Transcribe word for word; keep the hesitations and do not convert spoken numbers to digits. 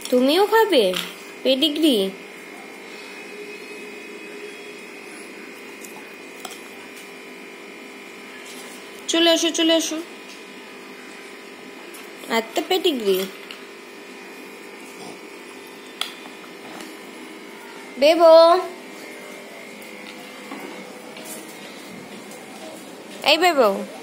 তুমিও খাবে পেডিগ্রি? চলে এসো চলে এসো। এত পেডিগ্রি বেবো। এই বেবো